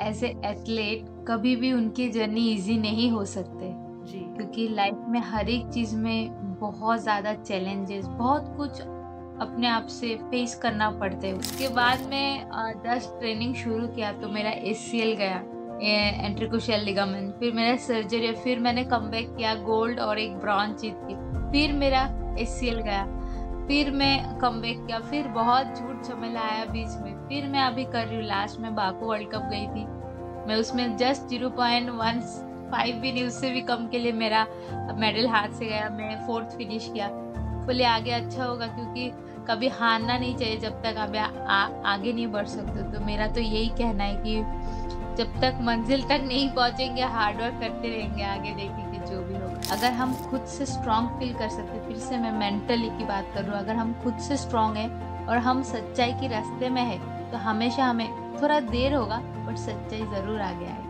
As a athlete कभी भी उनकी जर्नी इजी नहीं हो सकते, जी। क्योंकि लाइफ में हर एक चीज में बहुत ज्यादा चैलेंजेस, बहुत कुछ अपने आप से फेस करना पड़ते हैं। उसके बाद में जस्ट ट्रेनिंग शुरू किया तो मेरा एसीएल गया, एंट्रिकोशियल लिगामेंट, फिर मेरा सर्जरी, फिर मैंने कमबैक किया, गोल्ड और एक ब्रॉन्ज जीत के, फिर मेरा एसीएल गया, फिर मैं कमबैक किया, फिर बहुत झूठ झमेला आया बीच में, फिर मैं अभी कर रही हूँ। लास्ट में बाकू वर्ल्ड कप गई थी, मैं उसमें जस्ट 0.15 भी नहीं, उससे भी कम के लिए मेरा मेडल हाथ से गया, मैं 4th फिनिश किया। फुली आगे अच्छा होगा, क्योंकि कभी हारना नहीं चाहिए जब तक आप आगे नहीं बढ़ सकते। तो मेरा तो यही कहना है कि जब तक मंजिल तक नहीं पहुंचेंगे, हार्ड वर्क करते रहेंगे, आगे देखेंगे जो भी होगा। अगर हम खुद से स्ट्रांग फील कर सकते, फिर से मैं मेंटली की बात कर रही हूँ, अगर हम खुद से स्ट्रांग है और हम सच्चाई के रास्ते में है, तो हमेशा हमें थोड़ा देर होगा बट सच्चाई जरूर आगे आएगी।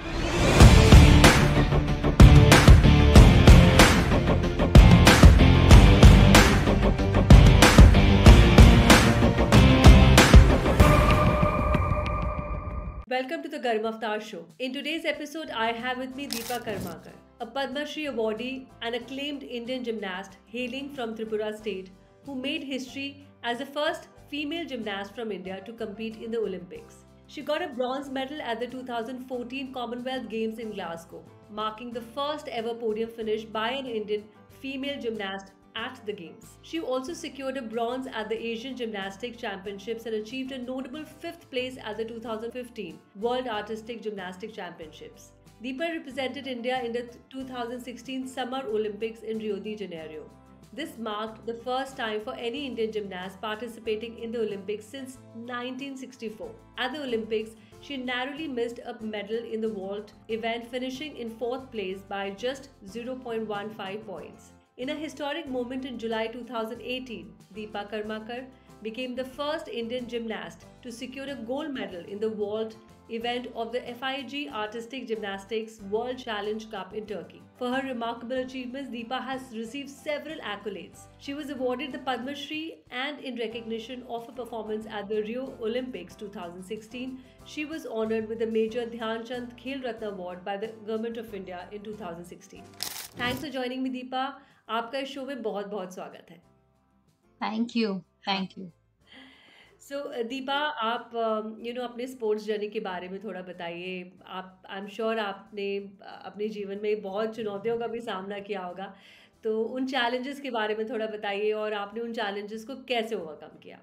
Welcome to the Garm Avatar Show. In today's episode, I have with me Deepa Karmakar, a Padma Shri awardee and acclaimed Indian gymnast hailing from Tripura state, who made history as the first female gymnast from India to compete in the Olympics. She got a bronze medal at the 2014 Commonwealth Games in Glasgow, marking the first ever podium finish by an Indian female gymnast at the Games. She also secured a bronze at the Asian Gymnastics Championships and achieved a notable 5th place at the 2015 World Artistic Gymnastics Championships. Deepa represented India in the 2016 Summer Olympics in Rio de Janeiro. This marked the first time for any Indian gymnast participating in the Olympics since 1964. At the Olympics, she narrowly missed a medal in the vault event, finishing in 4th place by just 0.15 points. In a historic moment in July 2018, Deepa Karmakar became the first Indian gymnast to secure a gold medal in the vault event of the FIG Artistic Gymnastics World Challenge Cup in Turkey. For her remarkable achievements, Deepa has received several accolades. She was awarded the Padma Shri, and in recognition of her performance at the Rio Olympics 2016, she was honored with the Major Dhyan Chand Khel Ratna Award by the Government of India in 2016. Thanks for joining me, Deepa. आपका इस show में बहुत बहुत स्वागत है। Thank you. सो दीपा, आप अपने sports journey के बारे में थोड़ा बताइए। आप, आई एम श्योर आपने अपने जीवन में बहुत चुनौतियों का भी सामना किया होगा, तो उन चैलेंजेस के बारे में थोड़ा बताइए और आपने उन चैलेंजेस को कैसे ओवरकम किया।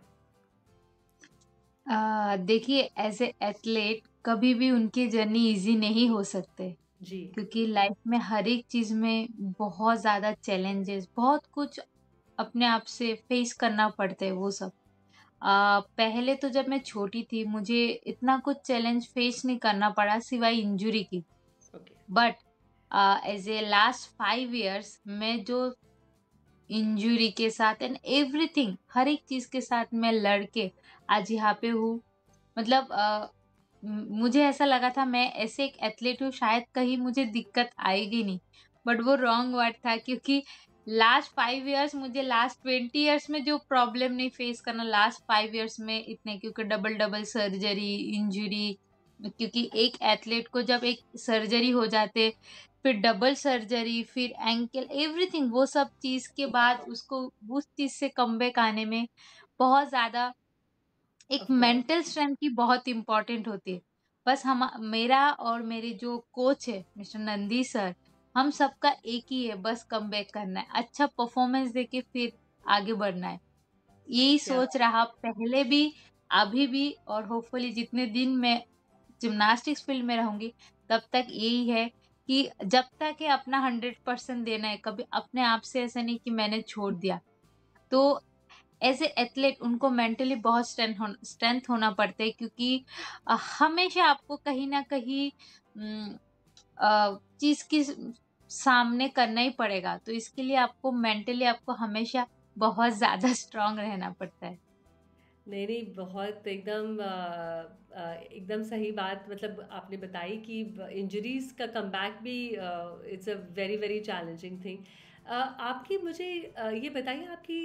देखिए, एज ए एथलीट कभी भी उनकी जर्नी इजी नहीं हो सकते, जी। क्योंकि लाइफ में हर एक चीज में बहुत ज्यादा चैलेंजेस, बहुत कुछ अपने आप से फेस करना पड़ते हैं वो सब। पहले तो जब मैं छोटी थी, मुझे इतना कुछ चैलेंज फेस नहीं करना पड़ा सिवाय इंजरी की। Okay. But as a last 5 years मैं जो इंजरी के साथ एंड एवरीथिंग, हर एक चीज के साथ मैं लड़के आज यहाँ पे हूँ। मतलब मुझे ऐसा लगा था मैं ऐसे एक एथलीट हूँ, शायद कहीं मुझे दिक्कत आएगी नहीं, बट वो रॉन्ग वर्ड था, क्योंकि लास्ट 5 इयर्स, मुझे लास्ट 20 इयर्स में जो प्रॉब्लम नहीं फेस करना, लास्ट 5 इयर्स में इतने, क्योंकि डबल डबल सर्जरी, इंजरी, क्योंकि एक एथलीट को जब एक सर्जरी हो जाते, फिर डबल सर्जरी, फिर एंकल, एवरीथिंग, वो सब चीज के बाद उसको उस चीज से कमबैक आने में बहुत ज्यादा एक ऑफ कोर्स। मेंटल स्ट्रेंथ की बहुत इम्पोर्टेंट होती है। बस हम, मेरा और मेरे जो कोच है मिस्टर नंदी सर, हम सबका एक ही है, बस कमबैक करना है, अच्छा परफॉर्मेंस देके फिर आगे बढ़ना है। यही क्या सोच रहा पहले भी, अभी भी, और होपफुली जितने दिन मैं जिम्नास्टिक्स फील्ड में रहूंगी तब तक यही है कि जब तक है अपना 100% देना है, कभी अपने आप से ऐसा नहीं कि मैंने छोड़ दिया। तो एज ए एथलीट उनको मेंटली बहुत स्ट्रेंथ होना पड़ता है, क्योंकि हमेशा आपको कहीं ना कहीं चीज की सामने करना ही पड़ेगा, तो इसके लिए आपको मेंटली आपको हमेशा बहुत ज्यादा स्ट्रांग रहना पड़ता है। नहीं नहीं, बहुत एकदम सही बात मतलब आपने बताई कि इंजरीज का कमबैक भी it's a very very challenging thing. आपकी मुझे ये बताइए, आपकी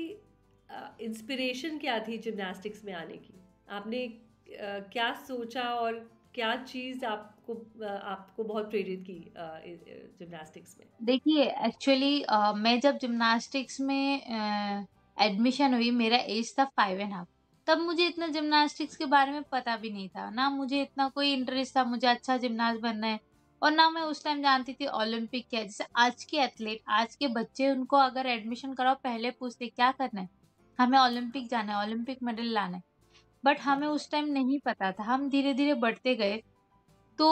इंस्पिरेशन क्या थी जिमनास्टिक्स में आने की? आपने क्या सोचा और क्या चीज़ आपको आपको बहुत प्रेरित की जिम्नास्टिक्स में? देखिए एक्चुअली मैं जब जिम्नास्टिक्स में एडमिशन हुई, मेरा एज था 5.5। तब मुझे इतना जिम्नास्टिक्स के बारे में पता भी नहीं था, ना मुझे इतना कोई इंटरेस्ट था मुझे अच्छा जिम्नास्ट बनना है, और ना मैं उस टाइम जानती थी ओलंपिक क्या है। जैसे आज के एथलीट, आज के बच्चे, उनको अगर एडमिशन कराओ पहले पूछते क्या करना है, हमें ओलंपिक जाना है, ओलंपिक मेडल लाना है। बट हाँ, हमें हाँ। उस टाइम नहीं पता था, हम धीरे धीरे बढ़ते गए। तो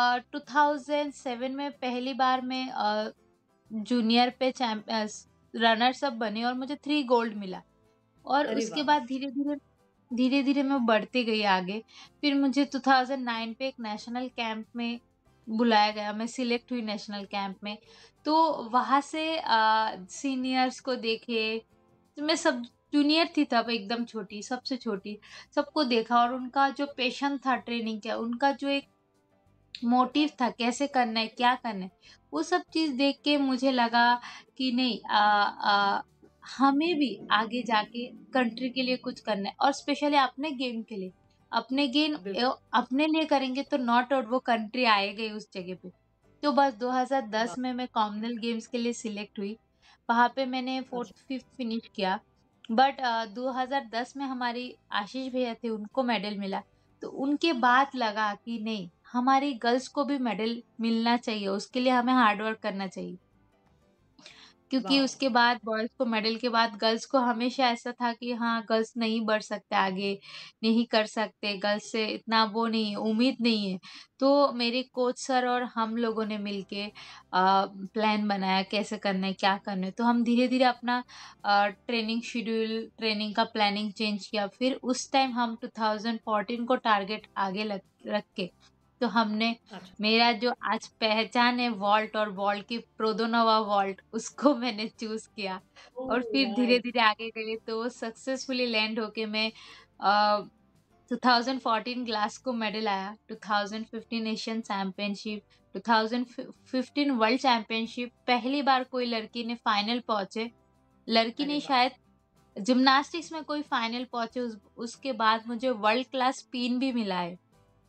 2007 में पहली बार मैं जूनियर पे रनर्स अप बनी और मुझे 3 गोल्ड मिला। और अरे उसके वाह! बाद धीरे-धीरे मैं बढ़ती गई आगे। फिर मुझे 2009 पे एक नेशनल कैंप में बुलाया गया, मैं सिलेक्ट हुई नेशनल कैंप में। तो वहाँ से सीनियर्स को देखे, तो मैं सब जूनियर थी तब, एकदम छोटी, सबसे छोटी। सबको देखा और उनका जो पैशन था ट्रेनिंग का, उनका जो एक मोटिव था कैसे करना है, क्या करना है, वो सब चीज़ देख के मुझे लगा कि नहीं, हमें भी आगे जाके कंट्री के लिए कुछ करना है और स्पेशली अपने गेम के लिए। बिल्कुल, अपने लिए करेंगे तो नॉट आउट वो कंट्री आएगा ही उस जगह पे। तो बस वाह! 2010 में मैं कॉमनवेल्थ गेम्स के लिए सिलेक्ट हुई। वहाँ पे मैंने अच्छा, 4th-5th फिनिश किया। बट 2010 में हमारी आशीष भैया थे, उनको मेडल मिला। तो उनके बाद लगा कि नहीं, हमारी गर्ल्स को भी मेडल मिलना चाहिए, उसके लिए हमें हार्ड वर्क करना चाहिए। क्योंकि वाओ! उसके बाद बॉयज़ को मेडल के बाद गर्ल्स को हमेशा ऐसा था कि हाँ, गर्ल्स नहीं बढ़ सकते आगे, नहीं कर सकते, गर्ल्स से इतना वो नहीं है, उम्मीद नहीं है। तो मेरे कोच सर और हम लोगों ने मिलके प्लान बनाया कैसे करना है, क्या करना है। तो हम धीरे-धीरे अपना ट्रेनिंग शेड्यूल, ट्रेनिंग का प्लानिंग चेंज किया। फिर उस टाइम हम 2014 को टारगेट आगे लग रख के, तो हमने, अच्छा, मेरा जो आज पहचान है वॉल्ट और वॉल्ट की प्रोदोनोवा वॉल्ट, उसको मैंने चूज़ किया और ओह फिर नाइस! धीरे-धीरे आगे गए तो सक्सेसफुली लैंड होके मैं अ, 2014 ग्लासगो मेडल आया, 2015 एशियन चैंपियनशिप, 2015 वर्ल्ड चैंपियनशिप, पहली बार कोई लड़की ने फाइनल पहुँचे। लड़की अरे नहीं, वाह! शायद जिम्नास्टिक्स में कोई फाइनल पहुँचे। उसके बाद मुझे वर्ल्ड क्लास पिन भी मिला है।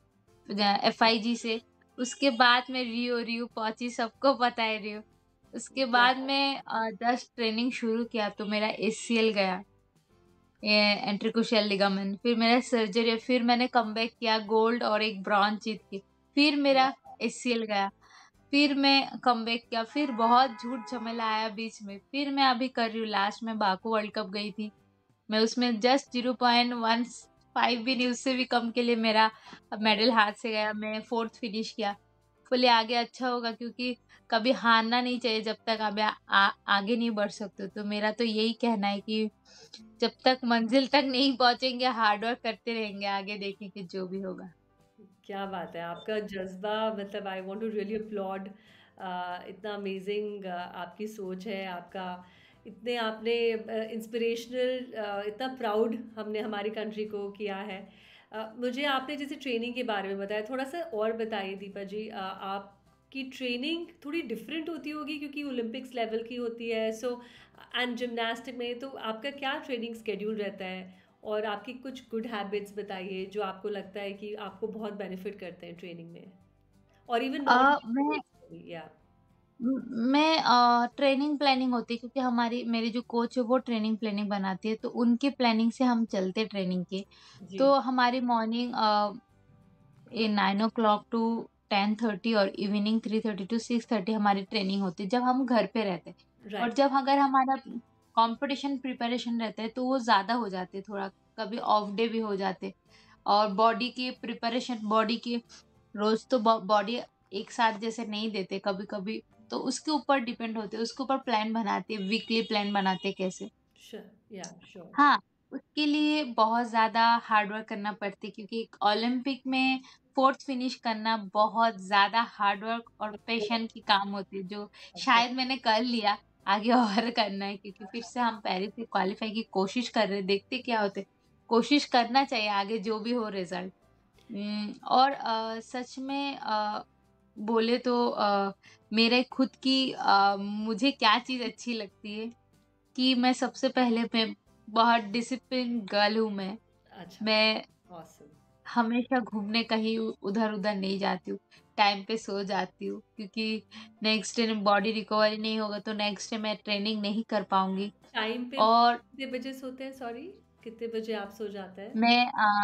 एफआईजी से। उसके बाद मैं रियो पहुँची, सबको पता है रियो। उसके क्या बाद बात मैं जस्ट ट्रेनिंग शुरू किया तो मेरा एसीएल गया, ये एंट्रीक्रूशियल लिगामेंट। फिर मेरा सर्जरी, फिर मैंने कमबैक किया, गोल्ड और एक ब्रॉन्ज जीत के। फिर मेरा वाह! एसीएल गया, फिर मैं कमबैक किया, फिर बहुत झूठ-झमेला आया बीच में। फिर मैं अभी कर रही हूँ, लास्ट में बाकू वर्ल्ड कप गई थी। मैं उसमें जस्ट 0.15 भी नहीं, उससे भी कम के लिए मेरा मेडल हाथ से गया। मैं 4th फिनिश किया। बोले आगे अच्छा होगा, क्योंकि कभी हारना नहीं चाहिए जब तक आप आगे नहीं बढ़ सकते हो। तो मेरा तो यही कहना है कि जब तक मंजिल तक नहीं पहुँचेंगे, हार्ड वर्क करते रहेंगे, आगे देखेंगे जो भी होगा। क्या बात है! आपका जज़्बा मतलब I want to really applaud इतना अमेज़िंग आपकी सोच है, आपका इतने आपने इंस्पिरेशनल इतना प्राउड हमने हमारी कंट्री को किया है। मुझे आपने जैसे ट्रेनिंग के बारे में बताया, थोड़ा-सा और बताइए दीपा जी आपकी ट्रेनिंग थोड़ी डिफरेंट होती होगी क्योंकि ओलंपिक्स लेवल की होती है सो एंड जिम्नास्टिक में तो आपका क्या ट्रेनिंग शेड्यूल रहता है? और आपकी कुछ गुड हैबिट्स बताइए जो आपको लगता है कि आपको बहुत बेनिफिट करते हैं ट्रेनिंग में और इवन अ, नॉन मैं या ट्रेनिंग प्लानिंग होती है, क्योंकि हमारी मेरी जो कोच है वो ट्रेनिंग प्लानिंग बनाती है, तो उनके प्लानिंग से हम चलते ट्रेनिंग के। जी तो हमारी मॉर्निंग ये 9 o'clock टू 10:30 और इवनिंग 3:30 टू 6:30 हमारी ट्रेनिंग होती है जब हम घर पे रहते हैं। और राइट जब अगर हमारा कंपटीशन प्रिपरेशन रहता है तो वो ज़्यादा हो जाते हैं, थोड़ा कभी ऑफ डे भी हो जाते। और बॉडी के रोज़ तो बॉडी एक साथ जैसे नहीं देते, कभी-कभी तो उसके ऊपर डिपेंड होते हैं, उसके ऊपर प्लान बनाते हैं, वीकली प्लान बनाते हैं कैसे। श्योर या श्योर हाँ, उसके लिए बहुत ज़्यादा हार्ड वर्क करना पड़ती है, क्योंकि एक ओलंपिक में 4th फिनिश करना बहुत ज़्यादा हार्ड वर्क और पैशन की काम होती है, जो शायद मैंने कर लिया, आगे और करना है, क्योंकि फिर से हम पेरिस से क्वालीफाई की कोशिश कर रहे हैं, देखते क्या होता है। कोशिश करना चाहिए आगे जो भी हो रिज़ल्ट। और सच में बोले तो मेरे खुद की मुझे क्या चीज़ अच्छी लगती है कि मैं सबसे पहले मैं बहुत डिसिप्लिन गर्ल हूँ मैं। अच्छा मैं ऑसम हमेशा घूमने कहीं उधर-उधर नहीं जाती हूँ। टाइम पे सो जाती हूँ क्योंकि नेक्स्ट डे बॉडी रिकवरी नहीं होगा तो नेक्स्ट डे मैं ट्रेनिंग नहीं कर पाऊँगी। टाइम पे और कितने बजे सोते हैं? सॉरी, कितने बजे आप सो जाते हैं? मैं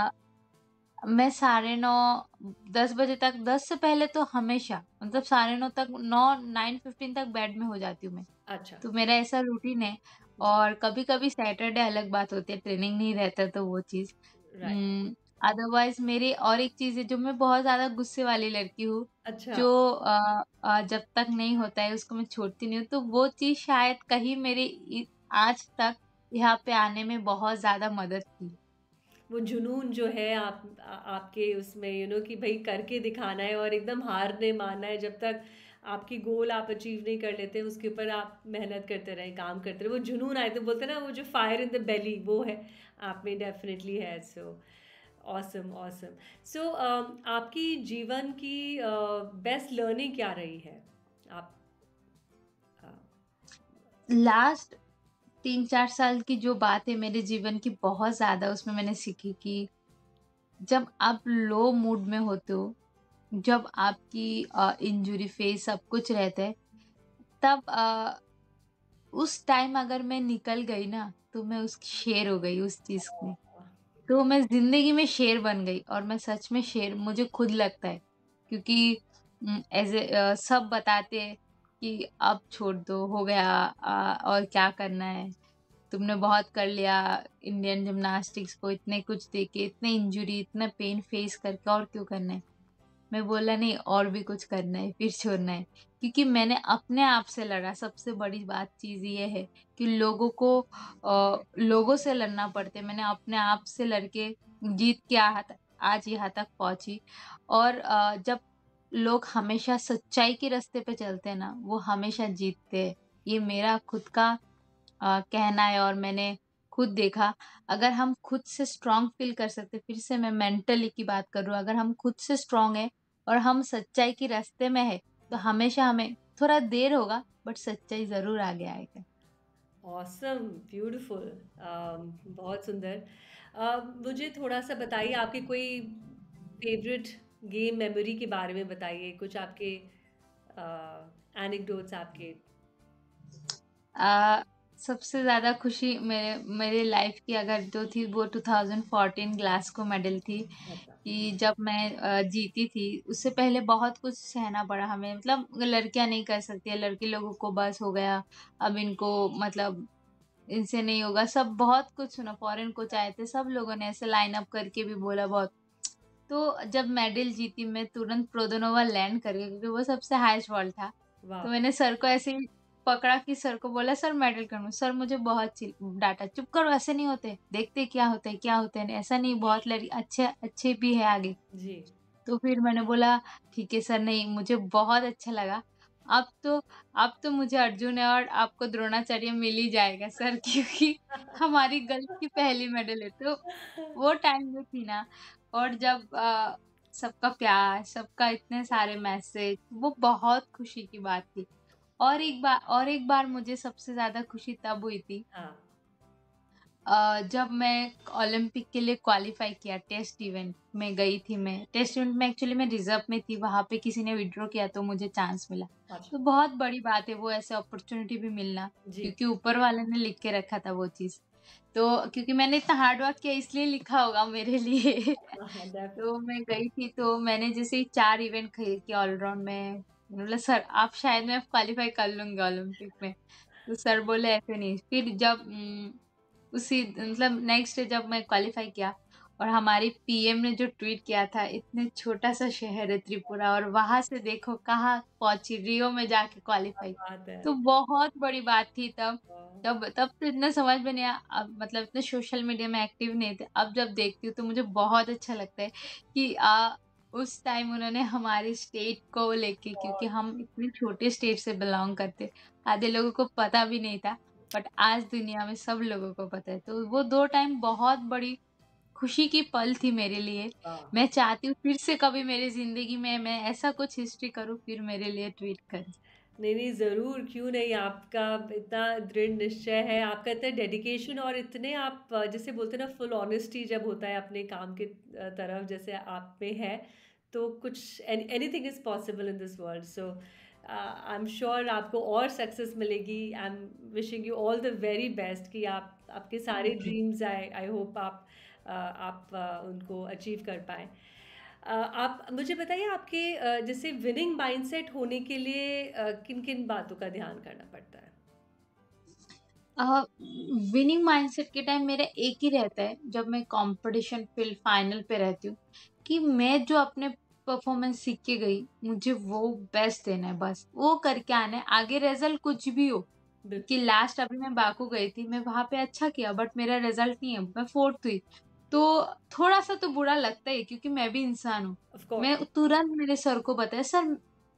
मैं साढ़े 9 10 बजे तक 10 से पहले तो हमेशा मतलब साढ़े 9 तक 9:15 तक बेड में हो जाती हूँ मैं। अच्छा। तो मेरा ऐसा रूटीन है। जी। और कभी-कभी सैटरडे अलग बात होती है, ट्रेनिंग नहीं रहता तो वो चीज़। राइट। अदरवाइज़ मेरी और एक चीज़ है जो मैं बहुत ज़्यादा गुस्से वाली लड़की हूँ, अच्छा। जो जब तक नहीं होता है उसको मैं छोड़ती नहीं हूँ। तो वो चीज़ शायद कहीं मेरी आज तक यहाँ पे आने में बहुत ज़्यादा मदद की। वो जुनून जो है आपके उसमें कि भाई करके दिखाना है और एकदम हार नहीं मानना है जब तक आपकी गोल आप अचीव नहीं कर लेते उसके ऊपर आप मेहनत करते रहें, काम करते रहें। वो जुनून आए तो बोलते हैं ना, वो जो फायर इन द बेली वो है आप में, डेफिनेटली है। So awesome, awesome. सो आपकी जीवन की बेस्ट लर्निंग क्या रही है? आप अ, लास्ट 3-4 साल की जो बात है मेरे जीवन की बहुत ज़्यादा उसमें मैंने सीखी कि जब आप लो मूड में होते हो, जब आपकी इंजरी फेस सब कुछ रहता है, तब उस टाइम अगर मैं निकल गई ना, तो मैं उस शेर हो गई उस चीज़ में। तो मैं ज़िंदगी में शेर बन गई और मैं सच में शेर मुझे खुद लगता है क्योंकि सब बताते हैं कि अब छोड़ दो, हो गया और क्या करना है? तुमने बहुत कर लिया इंडियन जिम्नास्टिक्स को इतने कुछ देके, इतने इंजरी, इतना पेन फेस करके और क्यों करना है? मैं बोला नहीं और भी कुछ करना है, फिर छोड़ना है। क्योंकि मैंने अपने आप से लड़ा, सबसे बड़ी बात चीज़ ये है कि लोगों से लड़ना पड़ता है। मैंने अपने आप से लड़ के जीत के आज यहाँ तक पहुँची। और जब लोग हमेशा सच्चाई के रास्ते पे चलते हैं ना, वो हमेशा जीतते हैं। ये मेरा खुद का कहना है और मैंने खुद देखा। अगर हम खुद से स्ट्रॉन्ग फ़ील कर सकते, फिर से मैं मेंटली की बात कर रही हूँ, अगर हम खुद से स्ट्रॉन्ग हैं और हम सच्चाई के रास्ते में हैं, तो हमेशा हमें थोड़ा देर होगा बट सच्चाई ज़रूर आगे आएगा। ऑसम, ब्यूटीफुल, बहुत सुंदर। मुझे थोड़ा सा बताइए आपकी कोई फेवरेट गेम मेमोरी के बारे में बताइए, कुछ आपके एनेक्डोट्स आपके। अ, सबसे ज़्यादा खुशी मेरे मेरे लाइफ़ की अगर जो थी वो 2014 ग्लासगो मेडल थी। अच्छा। कि जब मैं जीती थी, उससे पहले बहुत कुछ सहना पड़ा हमें मतलब लड़कियाँ नहीं कर सकती है, लड़के लोगों को बस हो गया, अब इनको मतलब इनसे नहीं होगा, सब बहुत कुछ सुना, फॉरेन कोच आए थे, सब लोगों ने ऐसे लाइन अप करके भी बोला बहुत। तो जब मेडल जीती मैं तुरंत प्रोदोनोवा लैंड कर गई क्योंकि वो सबसे हाईएस्ट वॉल्ट था। वाह। तो मैंने सर को ऐसे ही पकड़ा कि सर को बोला सर मेडल करूँ, सर मुझे बहुत डाँटा, "चुप करो ऐसे नहीं होते, देखते क्या होता है, ऐसा नहीं बहुत लड़ी अच्छे अच्छे भी है आगे।" जी। तो फिर मैंने बोला ठीक है सर नहीं मुझे बहुत अच्छा लगा। अब तो अब तो मुझे अर्जुन अवार्ड आपको द्रोणाचार्य मिल ही जाएगा सर क्योंकि हमारी गर्ल्स की पहली मेडल है। तो वो टाइम जो थी ना और जब सबका प्यार, सबका इतने सारे मैसेज वो बहुत खुशी की बात थी। और एक बार मुझे सबसे ज़्यादा खुशी तब हुई थी हाँ। जब मैं ओलंपिक के लिए क्वालीफाई किया टेस्ट इवेंट में गई थी मैं। टेस्ट इवेंट में एक्चुअली मैं रिज़र्व में थी, वहाँ पे किसी ने विथड्रॉ किया तो मुझे चांस मिला। अच्छा। तो बहुत बड़ी बात है वो ऐसे अपॉर्च्युनिटी भी मिलना, जी। क्योंकि ऊपर वाले ने लिख के रखा था वो चीज़। तो क्योंकि मैंने इतना हार्ड वर्क किया इसलिए लिखा होगा मेरे लिए। हाँ, हाँ, तो मैं गई थी तो मैंने जैसे ही 4 इवेंट खेल के ऑलराउंड में मैंने बोला सर आप शायद मैं क्वालीफाई कर लूँगी ओलंपिक में। तो सर बोले ऐसे नहीं। फिर जब उसी मतलब नेक्स्ट डे जब मैं क्वालीफाई किया और हमारी पीएम ने जो ट्वीट किया था, इतने छोटा-सा शहर है त्रिपुरा और वहाँ से देखो कहाँ पहुँची, रियो में जाके क्या क्वालीफाई। बात है। तो बहुत बड़ी बात थी तब। वाह। तब तब तो इतना समझ में नहीं आया अब मतलब इतने सोशल मीडिया में एक्टिव नहीं थे। अब जब देखती हूँ तो मुझे बहुत अच्छा लगता है कि उस टाइम उन्होंने हमारे स्टेट को लेके क्योंकि बहुत। हम इतने छोटे स्टेट से बिलॉन्ग करते, आधे लोगों को पता भी नहीं था। बट आज दुनिया में सब लोगों को पता है। तो वो 2 टाइम बहुत बड़ी खुशी की पल थी मेरे लिए। वाह। मैं चाहती हूँ फिर से कभी मेरी ज़िंदगी में मैं ऐसा कुछ हिस्ट्री करूँ फिर मेरे लिए ट्वीट करें। नहीं, नहीं, ज़रूर, क्यों नहीं। आपका इतना दृढ़ निश्चय है, आपका इतना डेडिकेशन और इतने आप जिसे बोलते हैं ना फुल ऑनेस्टी जब होता है अपने काम के तरफ जैसे आप में है, तो कुछ anything is possible in this world. So I am sure आपको और सक्सेस मिलेगी। I am wishing you all the very best कि आप आपके सारे थैंक यू। ड्रीम्स आए। आई होप आप उनको अचीव कर पाएँ। आप मुझे बताइए आपके जैसे विनिंग माइंडसेट होने के लिए किन-किन बातों का ध्यान करना पड़ता है? विनिंग माइंडसेट के टाइम मेरा एक ही रहता है जब मैं कंपटीशन फील्ड फाइनल पे रहती हूँ कि मैं जो अपने परफॉर्मेंस सीख के गई मुझे वो बेस्ट देना है, बस वो करके आना है, आगे रिजल्ट कुछ भी हो। कि बिल्कुल। लास्ट अभी मैं बाकू गई थी, मैं वहां पे अच्छा किया बट मेरा रिजल्ट नहीं है, मैं फोर्थ हुई। तो थोड़ा सा तो बुरा लगता है क्योंकि मैं भी इंसान हूँ। Of course. मैं तुरंत मेरे सर को बताया, सर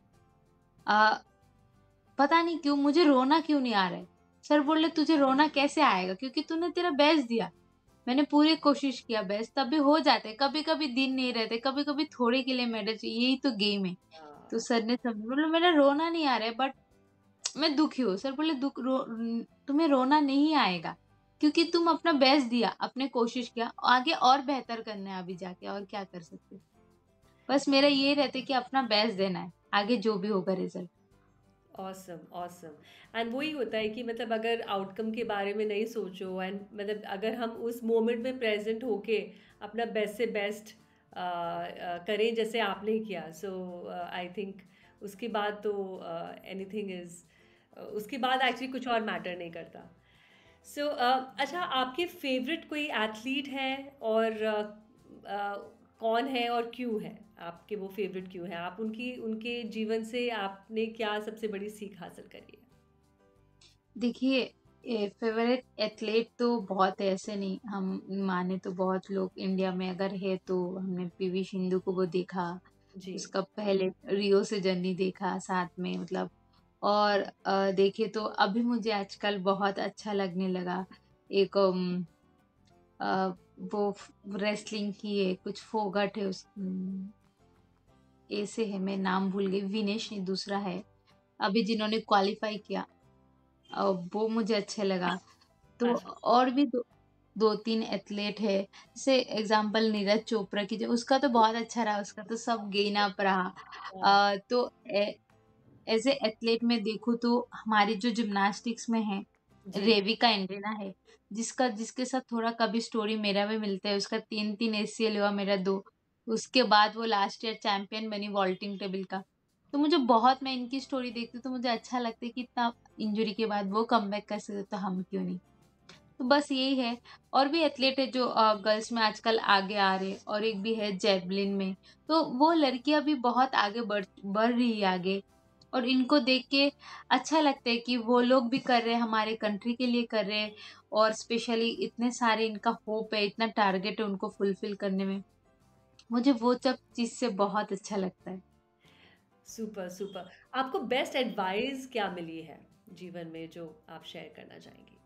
पता नहीं क्यों मुझे रोना क्यों नहीं आ रहा है? सर बोले तुझे रोना कैसे आएगा क्योंकि तूने तेरा बेस्ट दिया। मैंने पूरी कोशिश किया बेस्ट, तभी हो जाते हैं। कभी-कभी दिन नहीं रहते, कभी-कभी थोड़े के लिए मेडल चाहिए, यही तो गेम है। तो हाँ, सर ने बोला मेरा रोना नहीं आ रहा है बट मैं दुखी हूँ। सर बोले तुम्हें रोना नहीं आएगा क्योंकि तुम अपना बेस्ट दिया, आपने कोशिश किया, आगे और बेहतर करना है अभी जाके और क्या कर सकते हो। बस मेरा ये रहता है कि अपना बेस्ट देना है, आगे जो भी होगा रिजल्ट। Awesome, awesome. एंड वही होता है कि मतलब अगर आउटकम के बारे में नहीं सोचो एंड मतलब अगर हम उस मोमेंट में प्रेज़ेंट होके अपना बेस्ट से बेस्ट करें जैसे आपने किया, सो आई थिंक उसके बाद तो एनीथिंग इज़ उसके बाद एक्चुअली कुछ और मैटर नहीं करता। सो अच्छा, आपके फेवरेट कोई एथलीट है और कौन है और क्यों है? आपके वो फेवरेट क्यों है? आप उनकी उनके जीवन से आपने क्या सबसे बड़ी सीख हासिल करी है? देखिए, फेवरेट एथलीट तो बहुत है, ऐसे नहीं हम माने तो बहुत लोग इंडिया में अगर है तो हमने पीवी सिंधु को वो देखा, जी। उसका पहले रियो से जर्नी देखा साथ में मतलब। और देखे तो अभी मुझे आजकल बहुत अच्छा लगने लगा एक अ, वो रेसलिंग की है, कुछ फोगट है ऐसे है, मैं नाम भूल गई, विनेश नहीं दूसरा है, अभी जिन्होंने क्वालीफाई किया, वो मुझे अच्छे लगा। तो अच्छा। और भी 2-3 एथलीट है, जैसे एग्ज़ाम्पल नीरज चोपड़ा की, जो उसका तो बहुत अच्छा रहा, उसका तो सब गेन अप रहा। हाँ, तो एज़ ए एथलीट में देखूँ तो हमारी जो जिम्नास्टिक्स में है, जी। रेविका एंड्रीना है, जिसके साथ थोड़ा कभी स्टोरी मेरा भी मिलता है, उसका 3-3 एसीएल हुआ, मेरा 2। उसके बाद वो लास्ट ईयर चैंपियन बनी वॉल्टिंग टेबल का। तो मुझे बहुत, मैं इनकी स्टोरी देखती हूँ तो मुझे अच्छा लगता है कि इतना इंजरी के बाद वो कमबैक कर सकते, तो हम क्यों नहीं? तो बस यही है। और भी एथलीट है जो गर्ल्स में आजकल आगे आ रहे हैं, और एक भी है जेवलिन में। तो वो लड़कियां भी बहुत आगे बढ़ रही है आगे, और इनको देख के अच्छा लगता है कि वो लोग भी कर रहे हैं, हमारे कंट्री के लिए कर रहे हैं। और स्पेशली इतने सारे इनका होप है, इतना टारगेट है उनको फुलफिल करने में। मुझे वो सब चीज से बहुत अच्छा लगता है। Super, super. आपको बेस्ट एडवाइस क्या मिली है जीवन में जो आप शेयर करना चाहेंगी?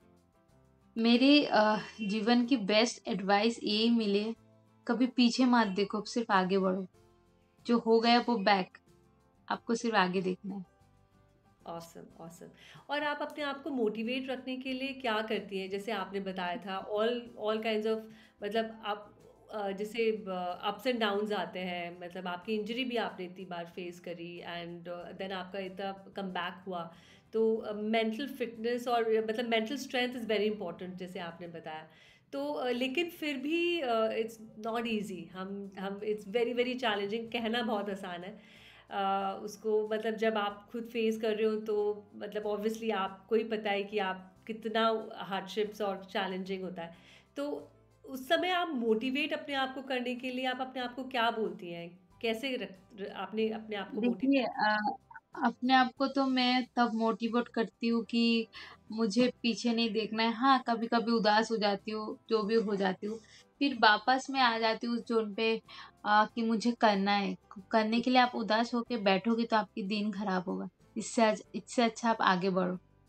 मेरे जीवन की बेस्ट एडवाइस यही मिले, कभी पीछे मत देखो, सिर्फ आगे बढ़ो। जो हो गया वो बैक, आपको सिर्फ आगे देखना है। Awesome, awesome. और आप अपने आप को मोटिवेट रखने के लिए क्या करती हैं? जैसे आपने बताया था ऑल ऑल काइंड्स ऑफ मतलब आप जैसे अप्स एंड डाउन्स आते हैं, मतलब आपकी इंजरी भी आपने इतनी बार फेस करी एंड देन आपका इतना कमबैक हुआ। तो मेंटल फिटनेस और मतलब mental strength is very important जैसे आपने बताया। तो लेकिन फिर भी it's not easy. Hmm it's very, very challenging. कहना बहुत आसान है। उसको मतलब जब आप खुद फेस कर रहे हो तो मतलब ऑब्वियसली आपको ही पता है कि आप कितना हार्डशिप्स और चैलेंजिंग होता है। तो उस समय आप मोटिवेट अपने आप को करने के लिए आप अपने आप को क्या बोलती हैं? कैसे आपने अपने आप को मोटिवेट? देखिए, अपने आप को तो मैं तब मोटिवेट करती हूँ कि मुझे पीछे नहीं देखना है। हाँ, कभी-कभी उदास हो जाती हूँ, जो भी हो जाती हूँ। फिर वापस मैं आ जाती हूँ उस ज़ोन पे, कि मुझे करना है। करने के लिए आप उदास होके बैठोगे तो आपकी दिन खराब होगा। इससे अच्छा आप आगे बढ़ो।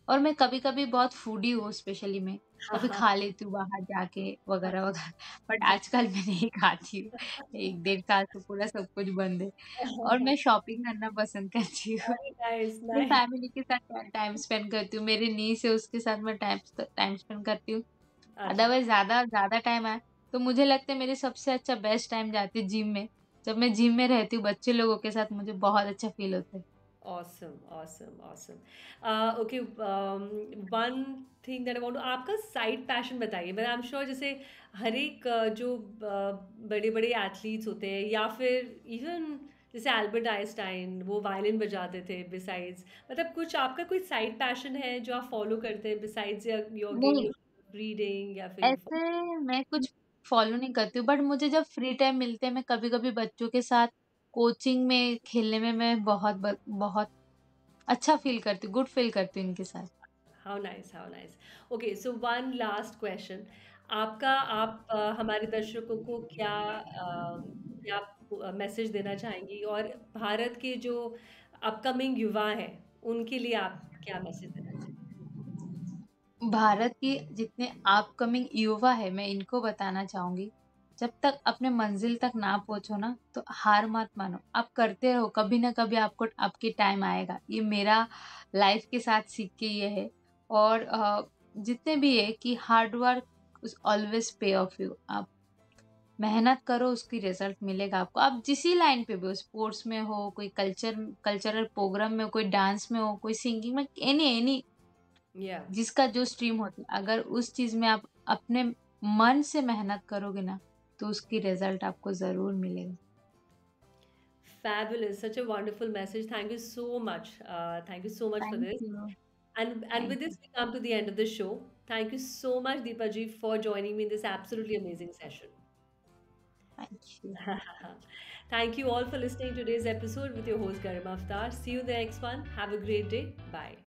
और मैं कभी-कभी बहुत फूडी हूँ, स्पेशली मैं, हाँ, कभी हाँ। खा लेती हूँ बाहर जाके वगैरह, वगैरह, बट जी। आजकल मैं नहीं खाती हूँ। 1 डेढ़ साल से पूरा सब कुछ बंद है और मैं शॉपिंग करना पसंद करती हूँ। वेरी नाइस, मैं नाइस। फैमिली के साथ टाइम स्पेंड करती हूँ, मेरी नीस है उसके साथ मैं टाइम स्पेंड करती हूँ। अच्छा। अदरवाइज़ ज़्यादा ज़्यादा टाइम है, तो मुझे लगता है मेरी सबसे अच्छा बेस्ट टाइम जाती है जिम में। जब मैं जिम में रहती हूँ बच्चे लोगों के साथ, मुझे बहुत अच्छा फ़ील होता है। Awesome, awesome, awesome. Okay, one thing that I want to, आपका साइड पैशन बताइए। मैं आई एम श्योर जैसे हर एक जो बड़े-बड़े एथलीट्स होते हैं या फिर इवन जैसे एल्बर्ट आइंस्टाइन वो वायलिन बजाते थे बिसाइड्स, मतलब कुछ आपका कोई साइड पैशन है जो आप फॉलो करते हैं बिसाइड्स योर नहीं, अगेन रीडिंग या फिर ऐसे मैं कुछ फ़ॉलो नहीं करती हूँ, बट मुझे जब फ्री टाइम मिलते हैं, मैं कभी-कभी बच्चों के साथ कोचिंग में खेलने में मैं बहुत अच्छा फ़ील करती हूँ, गुड फ़ील करती हूँ इनके साथ। How nice, how nice. Okay, so one last question, आपका आप हमारे दर्शकों को क्या मैसेज देना चाहेंगी, और भारत के जो अपकमिंग युवा हैं उनके लिए आप क्या मैसेज देना चाहेंगे? भारत के जितने अपकमिंग युवा है, मैं इनको बताना चाहूँगी, जब तक अपने मंज़िल तक ना पहुँचो ना, तो हार मत मानो। आप करते रहो, कभी ना कभी आपको आपकी टाइम आएगा। ये मेरा लाइफ़ के साथ सीख के ये है। और जितने भी है कि hard work is always pay off you. आप मेहनत करो, उसकी रिज़ल्ट मिलेगा आपको। आप जिस ही लाइन पे भी हो, स्पोर्ट्स में हो, कोई कल्चरल प्रोग्राम में हो, कोई डांस में हो, कोई सिंगिंग में, एनी एनी, या जिसका जो स्ट्रीम होती है, अगर उस चीज़ में आप अपने मन से मेहनत करोगे ना, तो उसकी रिज़ल्ट आपको ज़रूर मिलेगा। fabulous, such a wonderful message. Thank you so much. Thank you so much for thank this. You, And thank with this, you, we come to the end of the show. Thank you so much, Deepa ji, for joining me in this absolutely amazing session. Thank you. Thank you all for listening to today's episode with your host Garima Aftar. See you in the next one. Have a great day. Bye.